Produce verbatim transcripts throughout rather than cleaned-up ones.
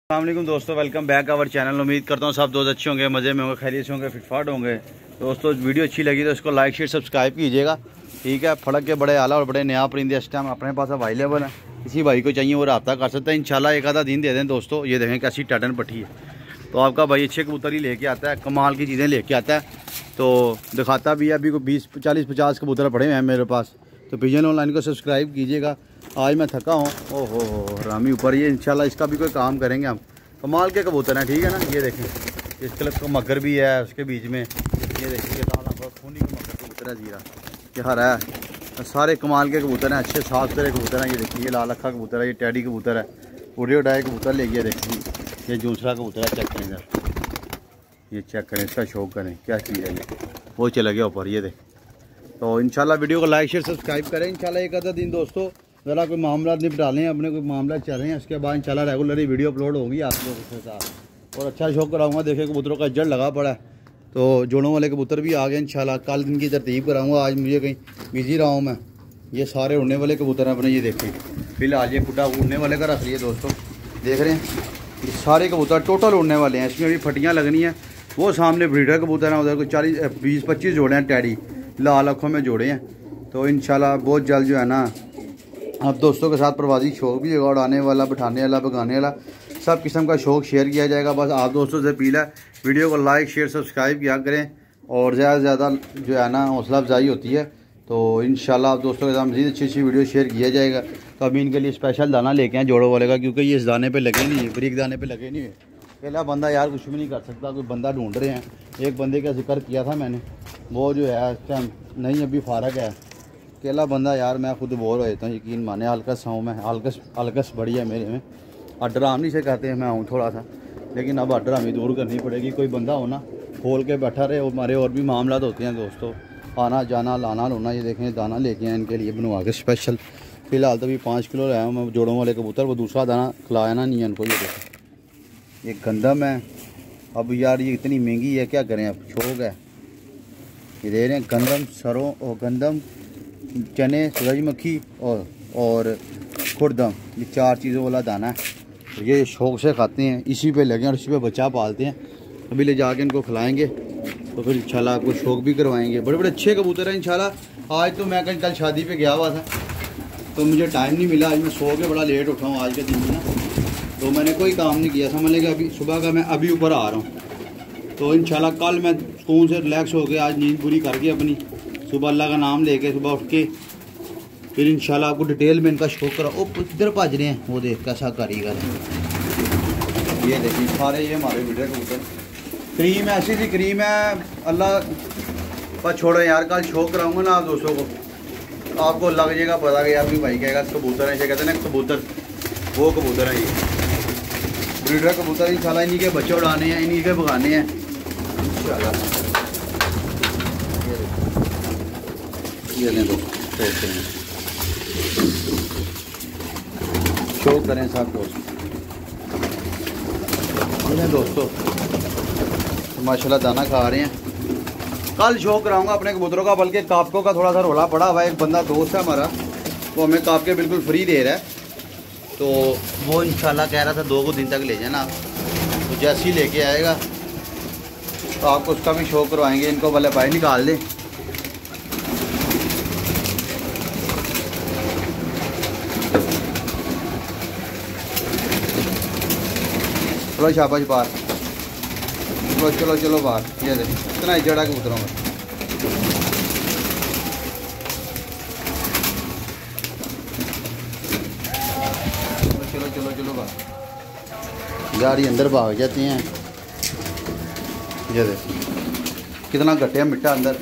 अस्सलामुअलैकुम दोस्तों, welcome back our channel. उम्मीद करता हूँ सब दोस्त अच्छे होंगे, मज़े में होंगे, खैरियत से होंगे, फिटफाट होंगे। दोस्तों वीडियो अच्छी लगी तो इसको लाइक शेयर सब्सक्राइब कीजिएगा, ठीक है। फड़क के बड़े आला और बड़े नया परिंदे इस टाइम अपने पास अवेलेबल है। किसी भाई को चाहिए वो रब्ता कर सकते हैं इंशाल्लाह। एक आधा दिन दे दें दोस्तों। ये देखें कैसी टटन पट्टी है, तो आपका भाई अच्छे कबूतर ही लेके आता है, कमाल की चीज़ें लेके आता है, तो दिखाता भी है। अभी को बीस चालीस पचास कबूतर पड़े हुए हैं मेरे पास, तो पिजन ऑनलाइन को सब्सक्राइब कीजिएगा। आज मैं थका हूँ, ओहो हो रामी ऊपर, ये इंशाल्लाह इसका भी कोई काम करेंगे हम। कमाल के कबूतर हैं, ठीक है ना। ये देखें इस कलर का मगर भी है उसके बीच में, ये देखिए लाल खूनी का मगर कबूतर है, जीरा ये हरा है। सारे कमाल के कबूतर हैं, अच्छे साफ सुथरे कबूतर हैं। ये देखिए ये लाल अखा कबूतर है, ये टैडी कबूतर है, उड़े उड़ाए कबूतर लेके देखिए। ये दूसरा कबूतर है, चेक करें इधर, ये चेक करें, इसका शौक करें क्या चीज़ है। ये वो चला गया ऊपर, ये देख। तो इंशाल्लाह वीडियो को लाइक शेयर सब्सक्राइब करें इंशाल्लाह। एक आधा दिन दोस्तों ज़रा कोई मामला निपटा लें, अपने कोई मामला चल रहे हैं, उसके बाद इंशाल्लाह रेगुलरली वीडियो अपलोड होगी आप लोगों के साथ। और अच्छा शौक कराऊंगा। देखिए कबूतरों का जड़ लगा पड़ा है, तो जोड़ों वाले कबूतर भी आ गए इंशाल्लाह। कल दिन की तरतीब कराऊंगा, आज मुझे कहीं बिजी रहा हूँ मैं। ये सारे उड़ने वाले कबूतर हैं अपने, ये देखें फिलहाल ये फुटा उड़ने वाले का रख लिए दोस्तों, देख रहे हैं। ये सारे कबूतर टोटल उड़ने वाले हैं, इसमें अभी फटियाँ लगनी हैं। वो सामने ब्रीडर कबूतर हैं, उधर को चालीस बीस पच्चीस जोड़े हैं, टैडी लाल आँखों में जोड़े हैं। तो इंशाल्लाह बहुत जल्द जो है ना आप दोस्तों के साथ प्रवासी शौक भी होगा, उड़ाने वाला, बिठाने वाला, भगाने वाला, सब किस्म का शौक शेयर किया जाएगा। बस आप दोस्तों से अपील है, वीडियो को लाइक शेयर सब्सक्राइब किया करें, और ज़्यादा से ज़्यादा जो है ना हौसला अफजाई होती है। तो इंशाल्लाह आप दोस्तों के साथ मज़ीद अच्छी अच्छी वीडियो शेयर किया जाएगा। तो अभी इनके लिए स्पेशल दाना लेके आए जोड़ों वाले का, क्योंकि ये इस दाने पर लगे नहीं है, ब्रीक दाने पर लगे नहीं है। पहला बंदा यार कुछ भी नहीं कर सकता, कोई बंदा ढूंढ रहे हैं। एक बंदे का जिक्र किया था मैंने, वो जो है इस टाइम नहीं अभी फारग है। अकेला बंदा यार मैं खुद बोर हो जाता हूँ, यकीन माने। हल्कस हूँ मैं, हल्कस हल्कस बड़ी है मेरे में। अड्डर आमनी से कहते हैं मैं हूँ थोड़ा सा, लेकिन अब अड्डर हमें दूर करनी पड़ेगी। कोई बंदा हो ना खोल के बैठा रहे, हमारे और भी मामला होते हैं दोस्तों, आना जाना लाना लोना। ये देखें दाना लेके आए इनके लिए बनवा के स्पेशल। फिलहाल तो भी पाँच किलो लाया हूँ मैं जोड़ों वाले कबूतर, वो दूसरा दाना खिलाया ना नहीं है इनको। ये देखें ये गंदम है। अब यार ये इतनी महंगी है, क्या करें, अब शौक है। ये दे रहे हैं गंदम सरों और गंदम, चने, सूरजमुखी और और खुरदम, ये चार चीज़ों वाला दाना है। तो ये शौक से खाते हैं, इसी पे लगे और इसी पे बच्चा पालते हैं। अभी ले जाके इनको खिलाएंगे, तो फिर इंशाल्लाह आपको शौक भी करवाएंगे। बड़े बड़े अच्छे कबूतर हैं इंशाल्लाह। आज तो मैं कहीं कल शादी पे गया हुआ था, तो मुझे टाइम नहीं मिला। आज मैं सो के बड़ा लेट उठा हूँ आज के दिन में ना, तो मैंने कोई काम नहीं किया। समझ लेंगे अभी सुबह का मैं अभी ऊपर आ रहा हूँ। तो इंशाल्लाह कल मैं सुकून से रिलैक्स हो गया, आज नींद पूरी करके अपनी, सुबह अल्लाह का नाम लेके सुबह उठ के फिर इंशाल्लाह आपको डिटेल में इनका शौक करा। ओ इधर भज रहे हैं, वो देख कैसा कारीगर है। ये देखिए सारे ये हमारे वीडियो कबूतर। क्रीम ऐसी सी क्रीम है, अल्लाह पर छोड़ो यार। कल शौक कराऊंगा ना आप दोस्तों को, आपको लग जाएगा पता कि यार भी भाई कहेगा कबूतर है, कहते हैं ना कबूतर, वो कबूतर है ये ब्रीडर कबूतर। इंशाल्लाह इन्हीं के बच्चे उड़ाने हैं, इन्हीं के भगाने हैं इंशाल्लाह। ये लें दोस्त, शौक करें सब दोस्त। दोस्तों तो माशाल्लाह दाना खा रहे हैं। कल शौक कराऊंगा अपने कबूतरों का, बल्कि कापकों का थोड़ा सा रोला पड़ा हुआ है। एक बंदा दोस्त है हमारा, वो हमें काप के बिल्कुल फ्री दे रहा है, तो वो इंशाल्लाह कह रहा था दो को दिन तक ले जाना। तो जैसे ही लेके आएगा तो आपको उसका भी शौक करवाएंगे। इनको भले भाई निकाल दें। चलो शाबाश बाहर, चलो चलो चलो बाहर। ये देखिए इतना ही जड़ा कबूतरों में। चलो चलो चलो बाहर, यार ये अंदर भाग जाते हैं। ये देखिए कितना घटिया मिट्टा अंदर।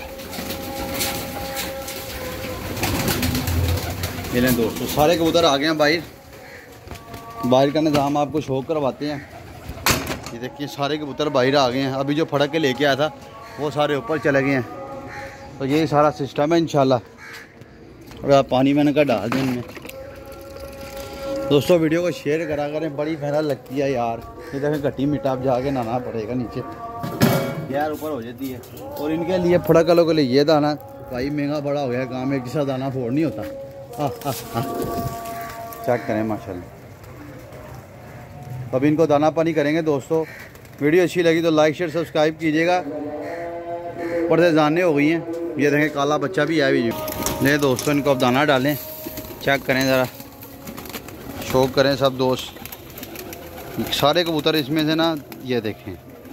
ये लें दोस्तों सारे कबूतर आ गए हैं बाहर। बाहर का निज़ाम आपको शौक करवाते हैं। ये देखिए सारे कबूतर बाहर आ गए हैं। अभी जो फड़क के लेके आया था वो सारे ऊपर चले गए हैं। तो यही सारा सिस्टम है इंशाल्लाह। और आप पानी मैंने का डाल दें इनमें दोस्तों। वीडियो को शेयर करा करें, बड़ी मेहनत लगती है यार। ये देखें घटी मिट्टा अब जाके नहाना पड़ेगा नीचे, यार ऊपर हो जाती है। और इनके लिए फड़क वालों के लिए ये दाना भाई महंगा बड़ा हो गया, गाँव में किसी दाना फोड़ नहीं होता। हाँ हाँ हाँ चेक करें माशाल्लाह। अभी इनको दाना पानी करेंगे दोस्तों। वीडियो अच्छी लगी तो लाइक शेयर सब्सक्राइब कीजिएगा। ऊपर से जाने हो गई हैं, ये देखें काला बच्चा भी आया भी नहीं दोस्तों। इनको अब दाना डालें, चेक करें ज़रा, शौक करें सब दोस्त। सारे कबूतर इसमें से ना, ये देखें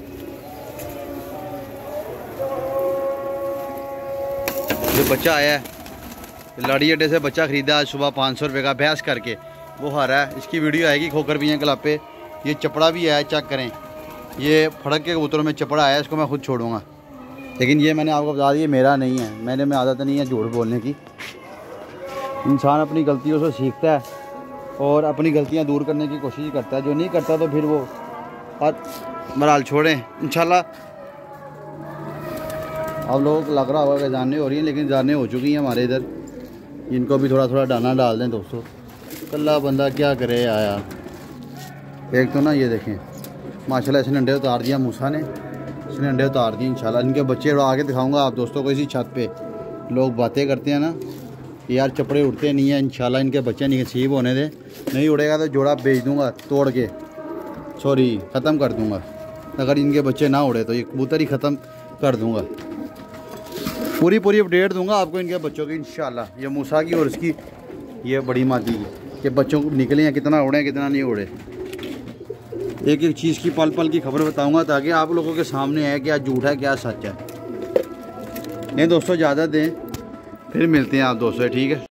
जो बच्चा आया है, लाड़ी अड्डे से बच्चा ख़रीदा आज सुबह पाँच सौ रुपये का भैंस करके, वो हारा है। इसकी वीडियो आएगी खोकर भी हैं क्लब पे। ये चपड़ा भी आया है, चेक करें, ये फड़क के कबूतरों में चपड़ा आया है, इसको मैं खुद छोड़ूंगा। लेकिन ये मैंने आपको बता दिया मेरा नहीं है, मैंने में आदत नहीं है झूठ बोलने की। इंसान अपनी गलतियों से सीखता है और अपनी गलतियां दूर करने की कोशिश करता है। जो नहीं करता तो फिर वो और बहरहाल छोड़ें इंशाल्लाह। आप लोगों को लग रहा होगा कि जानने हो रही हैं, लेकिन जानने हो चुकी हैं हमारे इधर। इनको भी थोड़ा थोड़ा दाना डाल दें दोस्तों। कल्ला बंदा क्या करे आया। एक तो ना ये देखें माशाल्लाह इसने अंडे उतार दिया, मूसा ने इसने अंडे उतार दिए इंशाल्लाह। इनके बच्चे आगे दिखाऊंगा आप दोस्तों को। इसी छत पे लोग बातें करते हैं ना कि यार चपड़े उड़ते नहीं हैं, इंशाल्लाह इनके बच्चे नहीं नसीब होने दे। नहीं उड़ेगा तो जोड़ा बेच दूंगा तोड़ के, सॉरी ख़त्म कर दूंगा। अगर इनके बच्चे ना उड़े तो ये कबूतर ही ख़त्म कर दूंगा। पूरी पूरी अपडेट दूंगा आपको इनके बच्चों की इंशाल्लाह। ये मूसा की और इसकी ये बड़ी मादी की कि बच्चों को निकले हैं, कितना उड़े कितना नहीं उड़े। एक एक चीज़ की पल पल की खबर बताऊंगा ताकि आप लोगों के सामने है क्या झूठ है क्या सच है। नहीं दोस्तों ज़्यादा दें, फिर मिलते हैं आप दोस्तों, ठीक है।